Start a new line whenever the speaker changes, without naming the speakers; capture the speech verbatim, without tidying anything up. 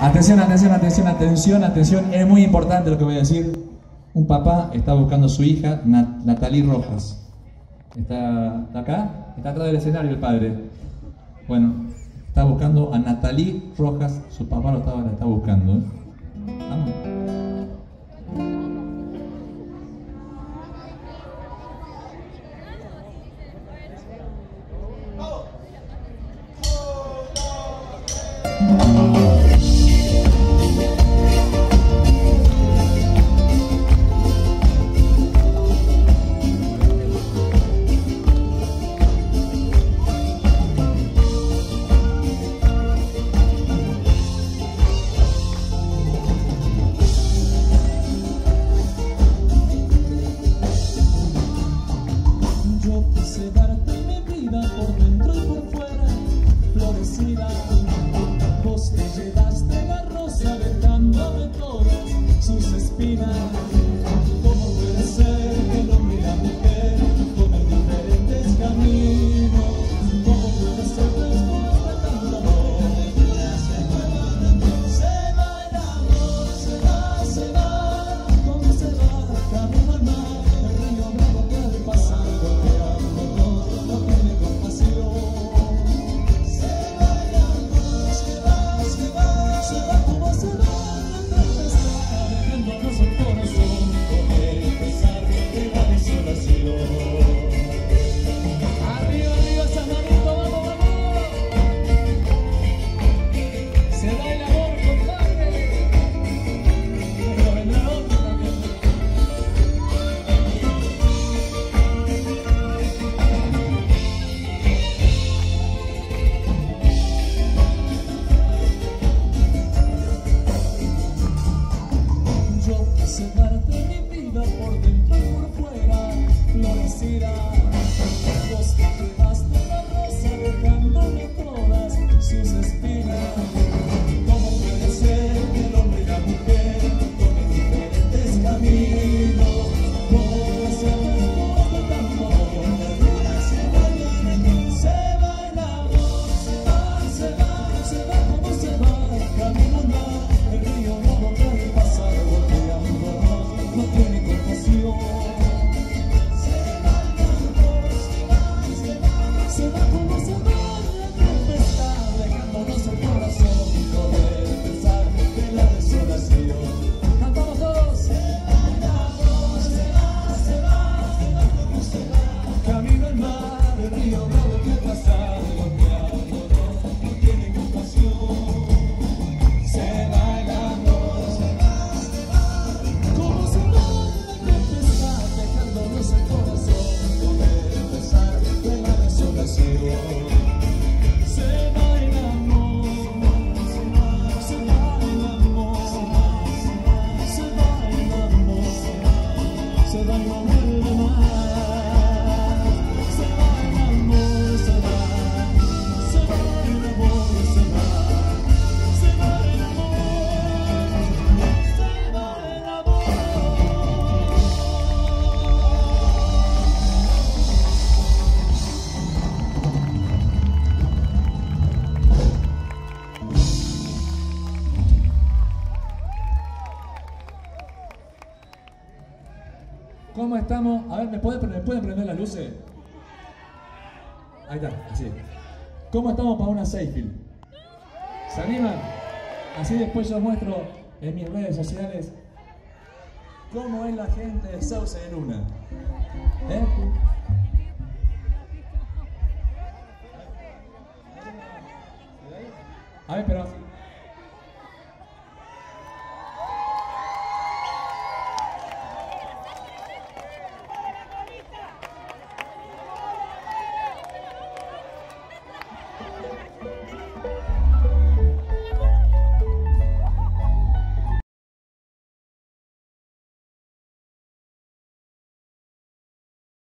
Atención, atención, atención, atención, atención. Es muy importante lo que voy a decir. Un papá está buscando a su hija, Nat Natalie Rojas. ¿Está, ¿Está acá? Está atrás del escenario el padre. Bueno, está buscando a Natalie Rojas. Su papá lo estaba, la está buscando. ¿eh? Vamos. ¿Cómo estamos? A ver, ¿me pueden, ¿me pueden prender las luces? Ahí está, así. ¿Cómo estamos para una Seyfield? ¿Se animan? Así después yo muestro en mis redes sociales cómo es la gente de Sauce de Luna. ¿Eh? A ver, pero